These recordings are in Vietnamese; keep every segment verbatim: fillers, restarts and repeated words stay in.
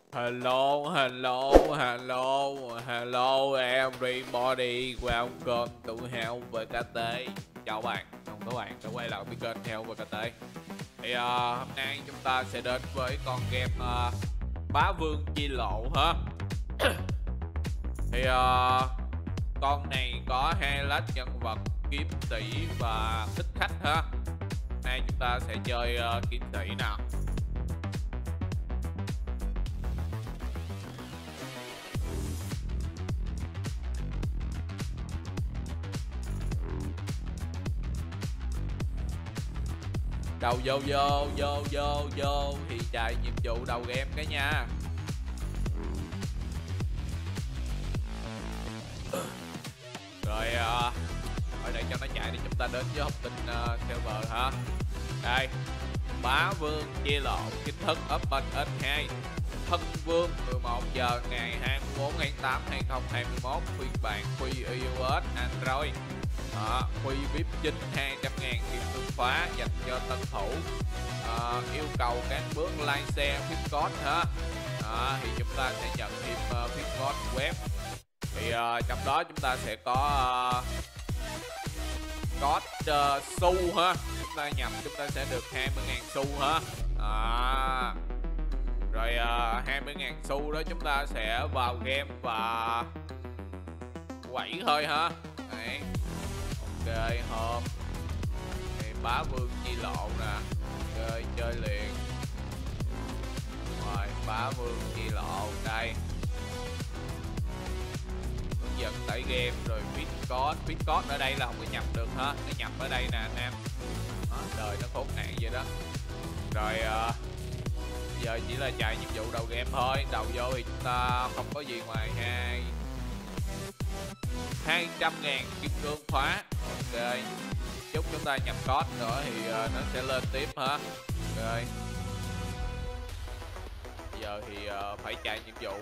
Hello, hello, hello, hello everybody, welcome to Hell vê kê tê. Chào bạn, chào các bạn đã quay lại với kênh Hell vê kê tê. Thì uh, hôm nay chúng ta sẽ đến với con game uh, Bá Vương Chi Lộ ha. Thì uh, con này có hai lát nhân vật kiếm sĩ và thích khách ha. Nay chúng ta sẽ chơi uh, kiếm sĩ nào. Đầu vô vô vô vô vô thì chạy nhiệm vụ đầu game cái nha. Rồi uh, ở đây cho nó chạy thì chúng ta đến với thông tin uh, server ha. Đây, Bá Vương Chi Lộ chính thức Open ét hai Thân Vương mười một giờ ngày hai mươi tư tháng tám năm hai nghìn không trăm hai mươi mốt, phiên bản Free iOS Android. Đó, Free vê i pê chín hai trăm ngàn kim cương khóa dành cho tân thủ. À, yêu cầu các bước like share phím code ha. Đó, thì chúng ta sẽ nhận thêm uh, phím code web. Thì uh, trong đó chúng ta sẽ có uh, code uh, xu ha. Chúng ta nhập chúng ta sẽ được hai mươi ngàn xu ha. À, rồi uh, hai mươi ngàn xu đó chúng ta sẽ vào game và quẩy thôi ha. Đấy. Ok, hôm thì Bá Vương Chi Lộ nè. Ok, chơi liền. Rồi, Bá Vương Chi Lộ đây. Hướng dẫn tải game rồi viết code. Viết code ở đây là không có nhập được ha. Nó nhập ở đây nè anh em. Đó, đời nó khốn nạn vậy đó. Rồi uh, giờ chỉ là chạy nhiệm vụ đầu game thôi. Đầu vô thì chúng ta không có gì ngoài hai hai trăm ngàn kim cương khóa. Ok, chúc chúng ta nhập code nữa thì uh, nó sẽ lên tiếp hả. Ok, giờ thì uh, phải chạy nhiệm vụ.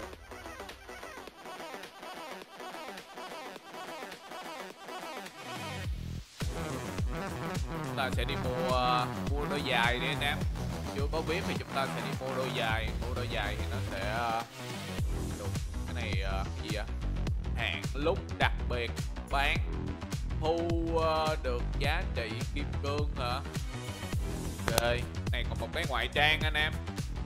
Chúng ta sẽ đi mua uh, mua đôi giày đi anh em. Chưa có biết thì chúng ta sẽ đi mua đôi giày. Mua đôi giày thì nó sẽ uh, được cái này uh, gì ạ? Hạn lúc đặc biệt bán thu uh, được giá trị kim cương hả. Ok, này còn một cái ngoại trang anh em.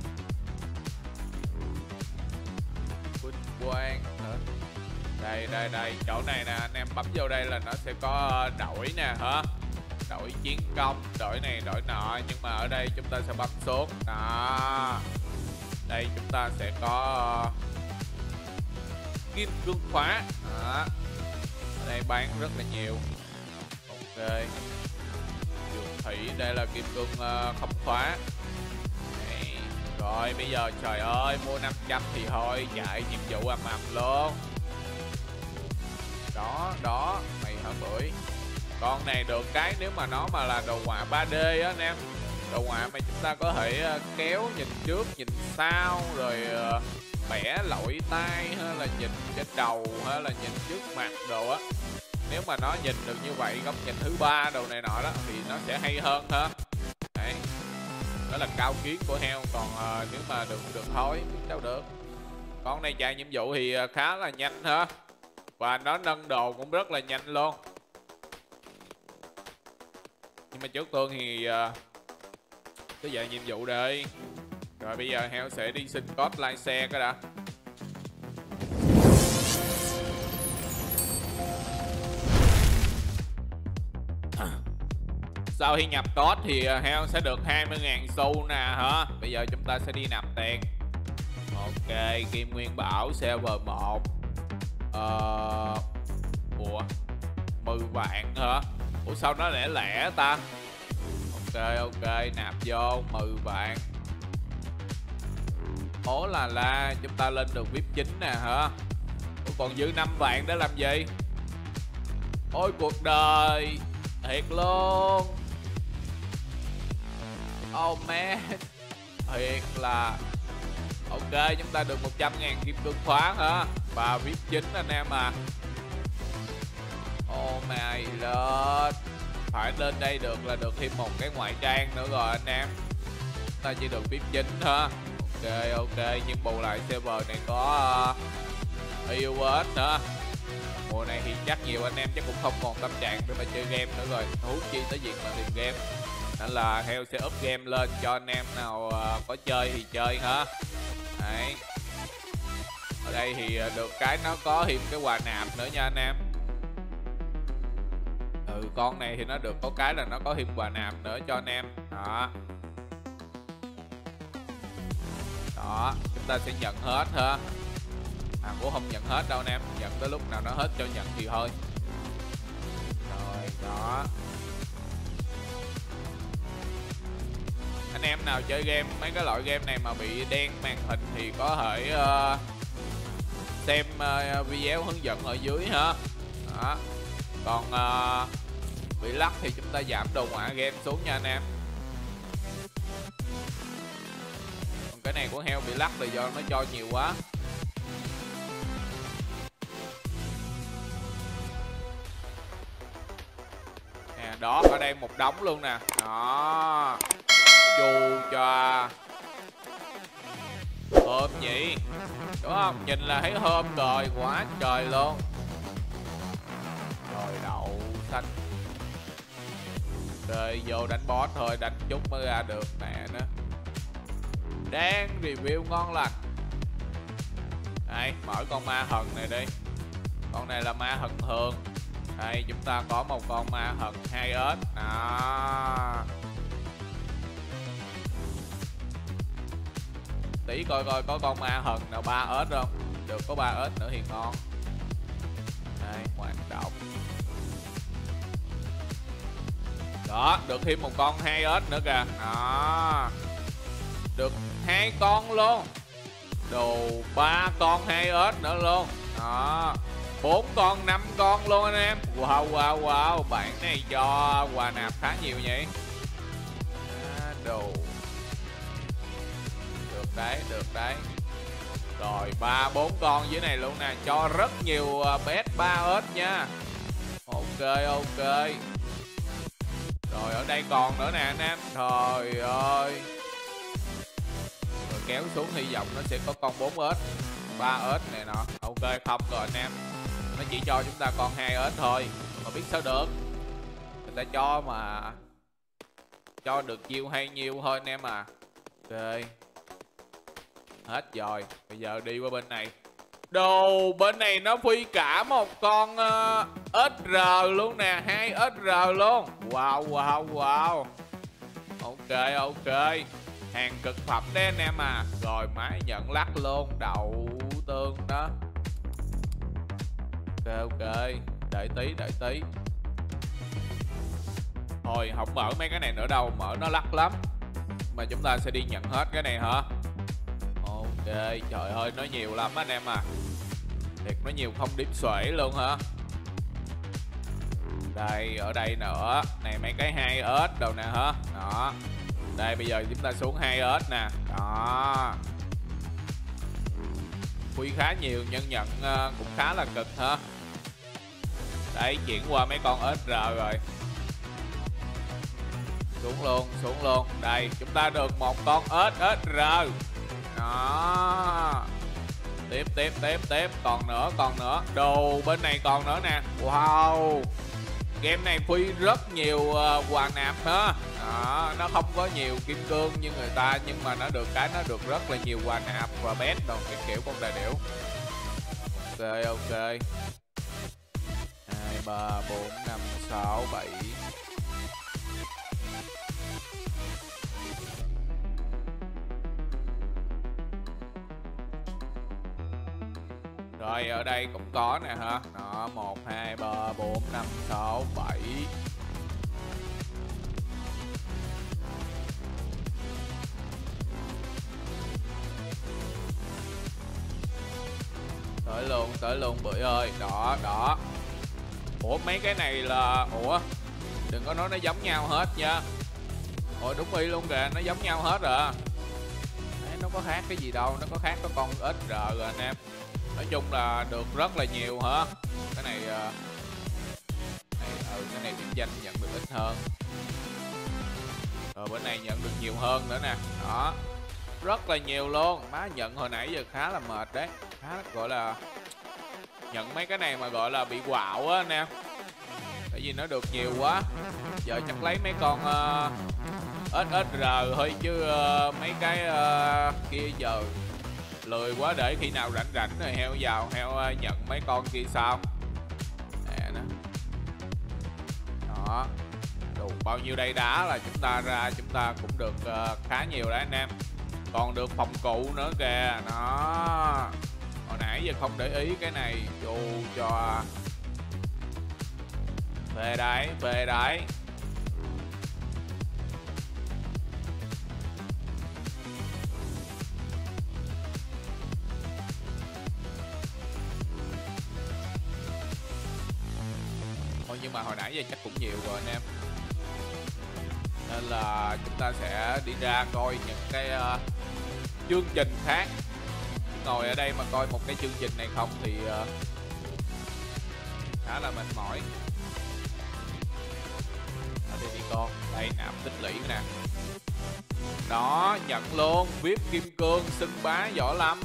Quỳnh Quang hả? Đây đây đây, chỗ này nè anh em bấm vô đây là nó sẽ có đổi nè hả. Đổi chiến công, đổi này đổi nọ, nhưng mà ở đây chúng ta sẽ bấm xuống đó. Đây chúng ta sẽ có uh, kim cương khóa đó. Ở đây bán rất là nhiều. Ok, đường thủy đây là kim cương uh, không khóa. Đây. Rồi bây giờ trời ơi, mua năm trăm thì thôi chạy nhiệm vụ ầm ầm luôn. Đó đó, mày hả bưởi. Con này được cái nếu mà nó mà là đồ họa ba D á anh em. Đồ họa mà chúng ta có thể uh, kéo nhìn trước nhìn sau rồi uh, bẻ lỗi tay hay là nhìn trên đầu hay là nhìn trước mặt đồ á. Nếu mà nó nhìn được như vậy, góc nhìn thứ ba đồ này nọ đó thì nó sẽ hay hơn ha. Đấy, đó là cao kiến của heo. Còn uh, nếu mà được được thôi đâu được. Con này chạy nhiệm vụ thì uh, khá là nhanh ha. Và nó nâng đồ cũng rất là nhanh luôn. Nhưng mà trước tiên thì uh, cứ chạy nhiệm vụ đi. Rồi bây giờ heo sẽ đi xin code like xe cái đã. Sau khi nhập code thì heo sẽ được hai mươi ngàn xu nè hả. Bây giờ chúng ta sẽ đi nạp tiền. Ok, Kim Nguyên Bảo server một. Ờ... Ủa mười vạn hả. Ủa sao nó lẻ lẻ ta. Ok ok, nạp vô mười vạn. Ố là la, chúng ta lên được vê i pê chín nè hả. Ủa còn dư năm vạn để làm gì. Ôi cuộc đời thiệt luôn. Oh man, thiệt là. Ok, chúng ta được một trăm ngàn kim cương khóa hả. Và vê i pê chín anh em à. Oh my god, phải lên đây được là được thêm một cái ngoại trang nữa rồi anh em. Ta chỉ được vê i pê chín ha. Ok ok, nhưng bù lại server này có uh, i u ét nữa. Mùa này thì chắc nhiều anh em chắc cũng không còn tâm trạng để mà chơi game nữa rồi, huống chi tới việc mà tìm game. Nên là Heo sẽ up game lên cho anh em nào uh, có chơi thì chơi hả. Đấy. Ở đây thì được cái nó có thêm cái quà nạp nữa nha anh em. Ừ, con này thì nó được có cái là nó có thêm quà nạp nữa cho anh em. Đó. Đó, chúng ta sẽ nhận hết ha. À, cũng không nhận hết đâu anh em, nhận tới lúc nào nó hết cho nhận thì thôi. Rồi, đó. Anh em nào chơi game, mấy cái loại game này mà bị đen màn hình thì có thể uh, xem uh, video hướng dẫn ở dưới ha. Đó. Còn uh, bị lắc thì chúng ta giảm đồ họa game xuống nha anh em. Còn cái này của Heo bị lắc là do nó cho nhiều quá. Nè, đó, ở đây một đống luôn nè. Đó. Chu cho hôm nhỉ, đúng không? Nhìn là thấy hôm rồi, quá trời luôn. Rồi đậu xanh. Rồi vô đánh boss thôi, đánh chút mới ra được mẹ nữa. Đang review ngon lành. Đây, mở con ma thần này đi. Con này là ma thần thường. Đây, chúng ta có một con ma thần hai ếch. Đó. Tí coi coi có con ma thần nào ba ếch không? Được, có ba ếch nữa thì ngon. Đây, hoạt động. Đó, được thêm một con hai ếch nữa kìa. Đó. Được hai con luôn. Đồ ba con hai ếch nữa luôn. Đó. Bốn con, năm con luôn anh em. Wow wow wow, bạn này cho quà nạp khá nhiều nhỉ. À, đồ. Được đấy, được đấy. Rồi ba bốn con dưới này luôn nè, cho rất nhiều pet ba ếch nha. Ok ok. Rồi ở đây còn nữa nè anh em. Trời ơi. Rồi kéo xuống hy vọng nó sẽ có con bốn ếch, ba ếch này nọ. Ok không rồi anh em. Nó chỉ cho chúng ta con hai ếch thôi. Mà biết sao được. Người ta cho mà cho được nhiêu hay nhiêu thôi anh em à. Ok. Hết rồi. Bây giờ đi qua bên này. Đồ bên này nó phi cả một con uh, ếch rờ luôn nè, hai ếch rờ luôn. Wow wow wow. Ok ok. Hàng cực phẩm đấy anh em à. Rồi máy nhận lắc luôn. Đậu tương đó. Ok ok. Đợi tí đợi tí. Thôi không mở mấy cái này nữa đâu, mở nó lắc lắm. Mà chúng ta sẽ đi nhận hết cái này hả? Ok, trời ơi nó nhiều lắm anh em à. Thiệt nó nhiều không đếm xuể luôn hả? Đây, ở đây nữa. Này mấy cái hai ếch đâu nè hả? Đó. Đây bây giờ chúng ta xuống hai ếch nè. Đó. Quy khá nhiều, nhân nhận uh, cũng khá là cực hả? Đấy, chuyển qua mấy con ếch rờ rồi. Xuống luôn, xuống luôn. Đây, chúng ta được một con ếch ếch rờ. Đó. Tiếp tiếp tiếp tiếp. Còn nữa còn nữa. Đồ bên này còn nữa nè. Wow. Game này phi rất nhiều uh, quà nạp đó. Đó. Nó không có nhiều kim cương như người ta, nhưng mà nó được cái nó được rất là nhiều quà nạp và bét đồ cái kiểu con đại điểu. Ok ok. Hai ba bốn năm sáu bảy. Rồi ở đây cũng có nè hả? Đó, một, hai, ba, bốn, năm, sáu, bảy. Tới luôn, tới luôn bưởi ơi. Đó, đó. Ủa mấy cái này là... Ủa? Đừng có nói nó giống nhau hết nha. Ủa đúng y luôn kìa, nó giống nhau hết rồi. Đấy, nó có khác cái gì đâu, nó có khác có con ếch rờ rồi anh em. Nói chung là được rất là nhiều hả? Cái này, uh, này ừ, cái này điểm danh nhận được ít hơn. Rồi bữa này nhận được nhiều hơn nữa nè. Đó. rất là nhiều luôn. Má nhận hồi nãy giờ khá là mệt đấy, khá là, gọi là nhận mấy cái này mà gọi là bị quạo á anh em, tại vì nó được nhiều quá. Giờ chắc lấy mấy con uh, ét ét rờ thôi chứ uh, mấy cái uh, kia giờ lười quá, để khi nào rảnh rảnh rồi heo vào heo uh, nhận mấy con kia sao. Nè nó đó, đủ bao nhiêu đây đá là chúng ta ra chúng ta cũng được uh, khá nhiều đấy anh em. Còn được phòng cụ nữa kìa. Đó, hồi nãy giờ không để ý cái này, vô cho về đấy, về đấy. Thôi nhưng mà hồi nãy giờ chắc cũng nhiều rồi anh em, nên là chúng ta sẽ đi ra coi những cái uh, chương trình khác. Ngồi ở đây mà coi một cái chương trình này không thì uh, khá là mệt mỏi. Ở đây đi con, đây nạp tích lũy nè. Đó, nhận luôn, vê i pê kim cương, xưng bá võ lâm.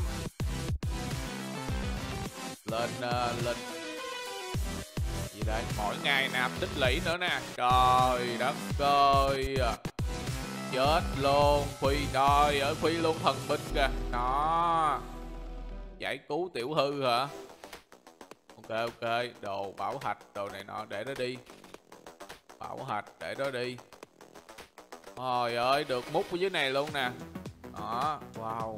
Lên uh, lên gì đây, mỗi ngày nạp tích lũy nữa nè. Trời đất ơi, chết luôn. Phi đôi ở phi luôn thần binh kìa. Đó, giải cứu tiểu hư hả? Ok ok, đồ bảo hạch đồ này nọ để nó đi, bảo hạch để đó đi. Trời ơi, được mút ở dưới này luôn nè. Đó, wow,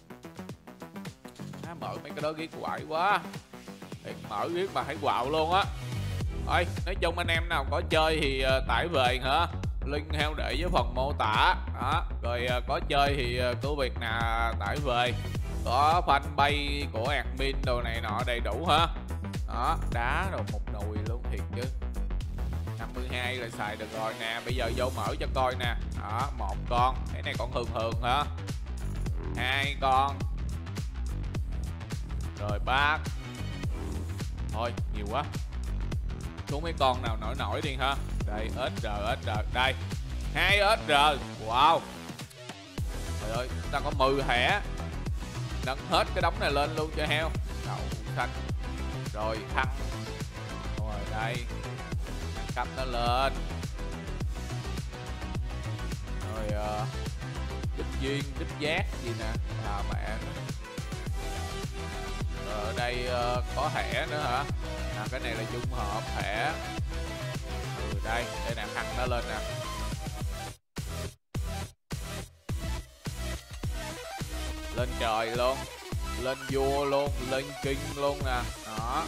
à, mở mấy cái đó ghét quậy quá. Thiệt, mở ghét mà thấy quạo luôn á. Ơi, nói chung anh em nào có chơi thì uh, tải về hả, link heo để dưới phần mô tả. Đó, rồi uh, có chơi thì uh, cứ việc nào tải về. Có fanpage của admin đồ này nọ đầy đủ hả. Đó, đá rồi một nùi luôn thiệt chứ. Năm mươi hai là xài được rồi nè. Bây giờ vô mở cho coi nè. Đó, một con, cái này con hường hường hả, hai con, rồi ba. Thôi nhiều quá, xuống mấy con nào nổi nổi đi ha. Đây ét rờ, ét rờ đây, hai ét rờ. Wow, trời ơi, chúng ta có mười thẻ, nâng hết cái đống này lên luôn cho heo. Đậu xanh, rồi thăng, rồi đây cấp nó lên, rồi uh, kích duyên, kích giác gì nè, à mẹ. Rồi ở đây uh, có thẻ nữa hả? À, cái này là dung hợp thẻ. Ừ, đây, đây nè, thăng nó lên nè. Lên trời luôn, lên vua luôn, lên king luôn nè. Đó.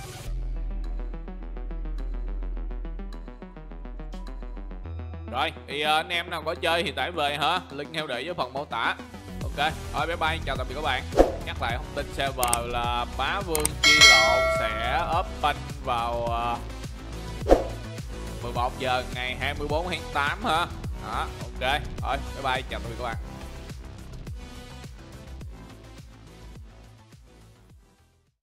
Rồi, thì uh, anh em nào có chơi thì tải về hả? Link heo để dưới phần mô tả. Ok, thôi bye bye, chào tạm biệt các bạn. Nhắc lại thông tin server là Bá Vương Chi Lộ sẽ open vào uh, mười một giờ ngày hai mươi bốn tháng tám hả? Đó, ok. Thôi, bye bye, chào tạm biệt các bạn.